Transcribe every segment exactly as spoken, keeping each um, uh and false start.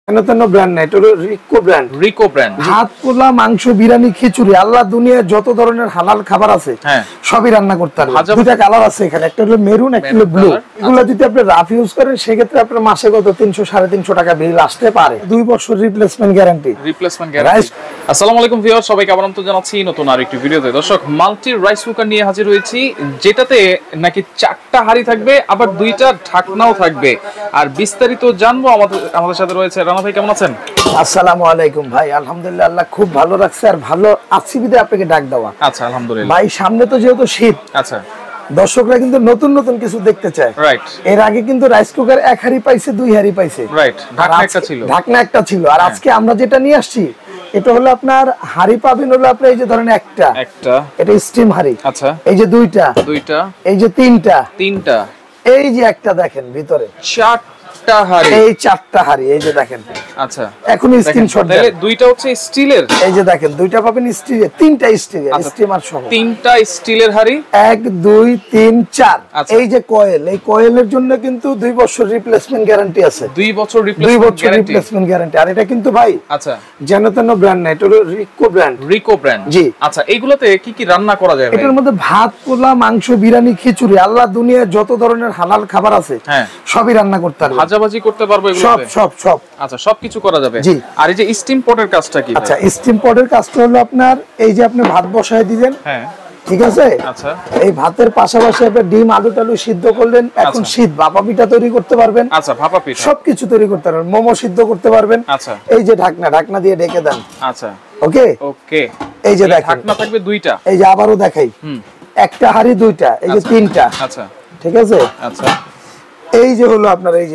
Brand না, এটা হলো রিকো ব্র্যান্ড। Rico brand. ভাত, পোলা, মাংস, বিরিয়ানি, খিচুড়ি, আল্লাহ দুনিয়ায় যত ধরনের হালাল খাবার আছে সবই রান্না করতে পারবেন। দুইটা কালার আছে এখানে, একটা হলো মেরুন, একটা হলো ব্লু। এগুলো যদি আপনি রাফ ইউজ করেন সেক্ষেত্রে আপনার মাসে কত তিনশো সাড়ে তিনশো টাকা বিল আসতে পারে। দুই বছর রিপ্লেসমেন্ট গ্যারান্টি। Replacement guarantee. আসসালামু আলাইকুম ভিউয়ার, সবাইকে আবার আমন্ত্রণ জানাচ্ছি নতুন আরেকটি ভিডিওতে। দর্শক, মাল্টি রাইস কুকার নিয়ে হাজির হয়েছি, যেটাতে নাকি চারটা হাঁড়ি থাকবে, আবার দুইটা ঢাকনাও থাকবে। আর বিস্তারিত জানবো আমাদের আমাদের সাথে রয়েছে রানা ভাই। কেমন আছেন? আসসালামু আলাইকুম ভাই, আলহামদুলিল্লাহ, আল্লাহ খুব ভালো রাখছে আর ভালো আছি বিদে আপনাকে ডাক দেওয়া। আচ্ছা, আলহামদুলিল্লাহ ভাই। সামনে তো যেহেতু শীত, আচ্ছা, দর্শকরা কিন্তু নতুন নতুন কিছু দেখতে চায়। রাইট। এর আগে কিন্তু রাইস কুকার এক হাঁড়ি পাইছে, দুই হাঁড়ি পাইছে, রাইট, ঢাকনা একটা ছিল, ঢাকনা একটা ছিল। আর আজকে আমরা যেটা নিয়ে আসছি এটা হলো আপনার হাঁড়ি পাবেন হলো আপনার এই যে ধরেন একটা একটা এটা স্টিম হাঁড়ি। আচ্ছা, এই যে দুইটা দুইটা এই যে তিনটা তিনটা এই যে একটা দেখেন ভিতরে চারটা হাঁড়ি, এই চারটা হাঁড়ি এই যে দেখেন। আচ্ছা, এখন স্ক্রিনশট দেন। দুইটা হচ্ছে স্টিলের, এই যে দেখেন দুইটা পাবেন স্টিলের, তিনটা স্টিলের, স্টিমার সহ তিনটা স্টিলের হাঁড়ি। এক দুই তিন চার। এই যে কয়েল, এই কয়েলের জন্য কিন্তু দুই বছর রিপ্লেসমেন্ট গ্যারান্টি আছে। দুই বছর রিপ্লেসমেন্ট গ্যারান্টি। আর এটা কিন্তু ভাই আচ্ছা যেন তেন ব্র্যান্ড না, এটা হলো রিকো ব্র্যান্ড। রিকো ব্র্যান্ড, জি। আচ্ছা, এইগুলোতে কি কি রান্না করা যায় ভাই? এটার মধ্যে ভাত, পোলা, মাংস, বিরিয়ানি, খিচুড়ি, আল্লাহ দুনিয়ায় যত ধরনের হালাল খাবার আছে সবই রান্না করতে পারবে। ভাজাভাজি করতে পারবো এগুলোতে? সব সব সব। আচ্ছা, সবকিছু করা যাবে। জি। আর এই যে স্টিম পটের কাজটা কি? আচ্ছা, স্টিম পটের কাজটা হলো আপনার এই যে আপনি ভাত বসায় দিবেন, হ্যাঁ ঠিক আছে। আচ্ছা, এই ভাতের পাশাপাশি আপনি ডিম, আলু টালু সিদ্ধ করলেন। এখন শীত, ভাপা পিঠা তৈরি করতে পারবেন। আচ্ছা, ভাপা পিঠা সবকিছু তৈরি করতে পারবেন, মোমো সিদ্ধ করতে পারবেন। আচ্ছা, এই যে ঢাকনা, ঢাকনা দিয়ে ঢেকে দেন। আচ্ছা, ওকে ওকে। এই যে দেখেন ঢাকনা থাকবে দুইটা। এই যে আবারও দেখাই, একটা হাঁড়ি দুইটা, এই যে তিনটা। আচ্ছা, ঠিক আছে। আচ্ছা, এই যে হলো আপনার এই যে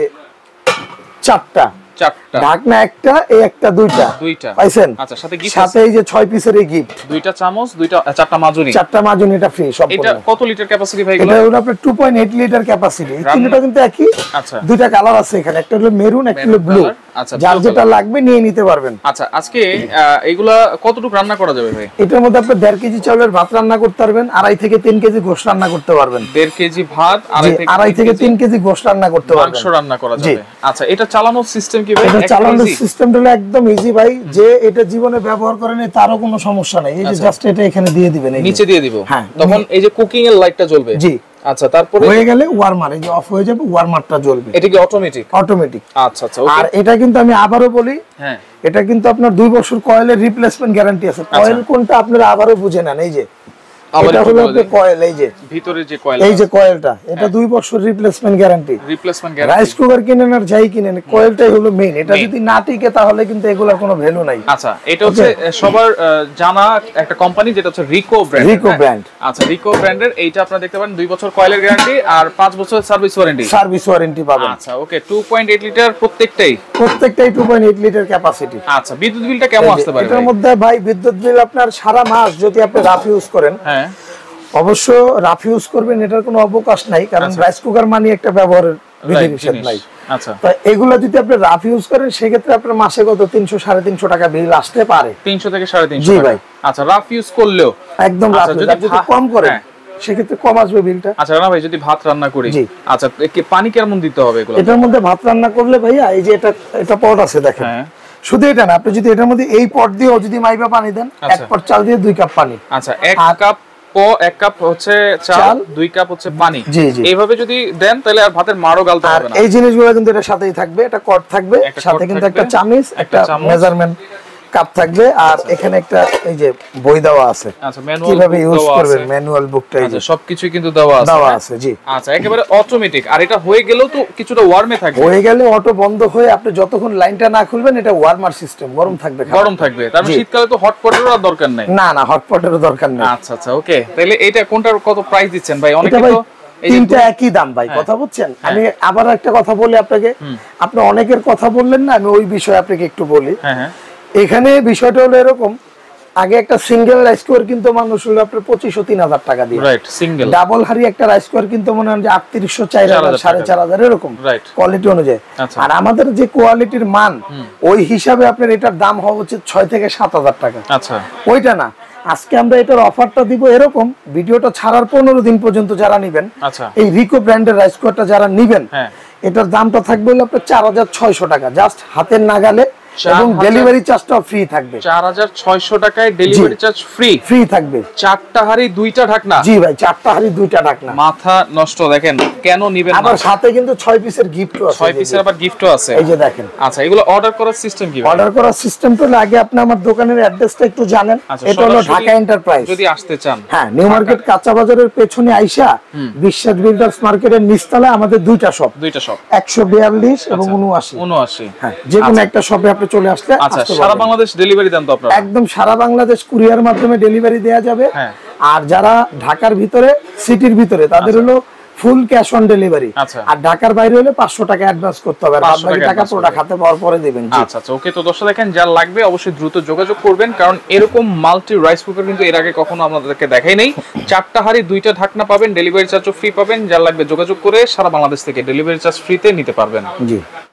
চারটা চারটা ঢাকনা, একটা এই একটা দুইটা দুইটা পাইছেন। আচ্ছা, সাথে গিফট, সাথে এই যে ছয় পিসের এই গিফট, দুইটা চামচ, দুইটা চারটা মাজুনি, চারটা মাজুনি, এটা ফ্রি সম্পূর্ণ। এটা কত লিটার ক্যাপাসিটি ভাই? এটা হলো আপনার দুই পয়েন্ট আট লিটার ক্যাপাসিটি। এই তিনটা কিন্তু একই। আচ্ছা, দুইটা কালার আছে এখানে, একটা হলো মেরুন, একটা হলো ব্লু। আচ্ছা, যার যেটা লাগবে নিয়ে নিতে পারবেন। আচ্ছা, আজকে এইগুলা কতটুকু রান্না করা যাবে ভাই? এটার মধ্যে আপনি দেড় কেজি চাউলের ভাত রান্না করতে পারবেন, আড়াই থেকে তিন কেজি গোশত রান্না করতে পারবেন। দেড় কেজি ভাত, আড়াই থেকে তিন কেজি গোশত রান্না করতে পারবেন, মাংস রান্না করা যাবে। আচ্ছা, এটা চালানোর সিস্টেম কি ভাই? এটা চালানোর সিস্টেমটা হলো একদম ইজি ভাই, যে এটা জীবনে ব্যবহার করেন তারও কোনো সমস্যা নাই। এই যে জাস্ট এটা এখানে দিয়ে দিবেন, নিচে দিয়ে দিব, হ্যাঁ, তখন এই যে কুকিং এর লাইটটা জ্বলবে। জি। আচ্ছা, তারপরে হয়ে গেলে ওয়ার্মার, এই যে অফ হয়ে যাবে, ওয়ার্মারটা জ্বলবে। এটা কি অটোমেটিক? অটোমেটিক। আচ্ছা আচ্ছা। আর এটা কিন্তু আমি আবারো বলি, হ্যাঁ, এটা কিন্তু আপনার দুই বছর কয়েলের রিপ্লেসমেন্ট গ্যারান্টি আছে। কয়েল কোনটা আপনারা আবারো বুঝে নেন। এই যে এটা হলো আপনার কয়েল, এই যে ভিতরে যে কয়েল, এই যে কয়েলটা, এটা দুই বছর replacement guarantee. Replacement guarantee. Rice cooker কিনেন আর যাই কিনেন, কয়েলটাই হলো মেইন। এটা যদি না টিকে তাহলে কিন্তু এগুলোর কোনো ভ্যালু নাই। আচ্ছা, এটা হচ্ছে সবার জানা একটা কোম্পানি, যেটা হচ্ছে রিকো ব্র্যান্ড। Rico brand. আচ্ছা, রিকো ব্র্যান্ডের এইটা আপনারা দেখতে পারেন, দুই বছর কয়েলের গ্যারান্টি আর পাঁচ বছর সার্ভিস ওয়ারেন্টি। সার্ভিস ওয়ারেন্টি পাবেন। আচ্ছা, ওকে। দুই পয়েন্ট আট লিটার প্রত্যেকটাই প্রত্যেকটাই দুই পয়েন্ট আট লিটার ক্যাপাসিটি। আচ্ছা, বিদ্যুৎ বিলটা কেমন আসতে পারে? এটার মধ্যে ভাই বিদ্যুৎ বিল আপনার সারা মাস যদি আপনি রাফ ইউজ করেন, হ্যাঁ অবশ্য রাফ ইউজ করবেন, এটার কোনো অবকাশ নাই, কারণ রাইস কুকার মানে একটা ব্যবহারের বিধিনিষেধ নাই। আচ্ছা, তো এগুলা যদি আপনি রাফ ইউজ করেন সেক্ষেত্রে আপনার মাসে কত তিনশো সাড়ে তিনশো টাকা বিল আসতে পারে। তিনশো থেকে সাড়ে তিনশো। জি ভাই। আচ্ছা, রাফ ইউজ করলেও একদম রাফ, যদি কম করেন সেক্ষেত্রে কম আসবে বিলটা। আচ্ছা রানা ভাই, যদি ভাত রান্না করি, আচ্ছা পানি কেমন দিতে হবে এগুলো? এটার মধ্যে ভাত রান্না করলে ভাইয়া এই যে এটা এটা পট আছে দেখেন, শুধু এটা না, আপনি যদি এটার মধ্যে এই পট দিয়েও যদি মাইবা পানি দেন, এক পট চাল দিয়ে দুই কাপ পানি। আচ্ছা, এক কাপ এক কাপ হচ্ছে চাল, দুই কাপ হচ্ছে পানি। এইভাবে যদি দেন তাহলে আর ভাতের মারও গালতে হবে না। এই জিনিসগুলো কিন্তু এর সাথেই থাকবে, এটা কট থাকবে, সাথে কিন্তু একটা চামচ, একটা মেজারমেন্ট কাপ থাকবে, আর এখানে একটা এই যে বই দেওয়া আছে। আচ্ছা, ম্যানুয়াল কিভাবে ইউজ করবেন, ম্যানুয়াল বুকটা, এই যে সবকিছু কিন্তু দেওয়া আছে, দেওয়া আছে। জি। আচ্ছা, একেবারে অটোমেটিক। আর এটা হয়ে গেলেও তো কিছুটা ওয়ার্মে থাকবে, হয়ে গেলে অটো বন্ধ হয়ে আপনি যতক্ষণ লাইনটা না খুলবেন এটা ওয়ার্মার সিস্টেম, গরম থাকবে, গরম থাকবে। তারপর শীতকালে তো হট পটেরও দরকার নাই। না না, হট পটেরও দরকার নেই। আচ্ছা আচ্ছা, ওকে। তাহলে এটা কোনটার কত প্রাইস দিচ্ছেন ভাই? অনেকে তো তিনটা একই দাম ভাই, কথা বুঝছেন। আমি আবার একটা কথা বলি আপনাকে, আপনি অনেকের কথা বললেন না, আমি ওই বিষয়ে আপনাকে একটু বলি। হ্যাঁ হ্যাঁ। এখানে বিষয়টা হলো এরকম, আগে একটা সিঙ্গেল রাইস কুকার কিন্তু মানুষ হলো আপনার পঁচিশশো তিন হাজার টাকা দিয়ে, রাইট, সিঙ্গেল। ডাবল হাড়ি একটা রাইস কুকার কিন্তু মনে হয় যে আটত্রিশশো চার হাজার সাড়ে চার হাজার এরকম, রাইট, কোয়ালিটি অনুযায়ী। আর আমাদের যে কোয়ালিটির মান, ওই হিসাবে আপনার এটার দাম হওয়া উচিত ছয় থেকে সাত হাজার টাকা। আচ্ছা, ওইটা না, আজকে আমরা এটার অফারটা দিব এরকম, ভিডিওটা ছাড়ার পনেরো দিন পর্যন্ত যারা নেবেন, এই রিকো ব্র্যান্ডের রাইস কুকারটা যারা নেবেন, এটার দামটা থাকবে হলো আপনার চার হাজার ছয়শো টাকা, জাস্ট হাতের নাগালে, এবং ডেলিভারি চার্জটাও ফ্রি থাকবে। চার হাজার ছয়শো টাকায় ডেলিভারি চার্জ ফ্রি ফ্রি থাকবে। চারটা হাড়ি দুইটা ঢাকনা। জি ভাই, চারটা হাড়ি দুইটা ঢাকনা। মাথা নষ্ট, দেখেন কেন নিবেন না। আবার সাথে কিন্তু ছয় পিসের গিফটও আছে। ছয় পিসের আবার গিফটও আছে, এই যে দেখেন। আচ্ছা, এগুলো অর্ডার করার সিস্টেম কি? অর্ডার করার সিস্টেমটা হলো, আগে আপনি আমার দোকানের অ্যাড্রেসটা একটু জানেন। এটা হলো ঢাকা এন্টারপ্রাইজ। যদি আসতে চান, হ্যাঁ, নিউ মার্কেট কাঁচা বাজারের পেছনে আইসা বিশ্বাস বিল্ডার্স মার্কেটের নিচতলায় আমাদের দুইটা শপ, দুইটা শপ একশো বিয়াল্লিশ এবং উনআশি উনআশি। হ্যাঁ, যে কোনো একটা শপে আপনি চলে আসলে। আচ্ছা, সারা বাংলাদেশ ডেলিভারি দেন তো আপনারা? একদম সারা বাংলাদেশ কুরিয়ার মাধ্যমে ডেলিভারি দেয়া যাবে। হ্যাঁ। আর যারা ঢাকার ভিতরে, সিটির ভিতরে, তাদের হলো ফুল ক্যাশ অন ডেলিভারি। আর ঢাকার বাইরে হলে পাঁচশো টাকা অ্যাডভান্স করতে হবে, আর বাকি টাকা প্রোডাক্ট হাতে পাওয়ার পরে দিবেন। আচ্ছা আচ্ছা, ওকে। তো দর্শক দেখেন, যার লাগবে অবশ্যই দ্রুত যোগাযোগ করবেন, কারণ এরকম মাল্টি রাইস কুকার কিন্তু এর আগে কখনো আপনাদেরকে দেখাই নাই। চারটা হাড়ি দুইটা ঢাকনা পাবেন, ডেলিভারি চার্জও ফ্রি পাবেন। যার লাগবে যোগাযোগ করে সারা বাংলাদেশ থেকে ডেলিভারি চার্জ ফ্রিতে নিতে পারবেন। জি।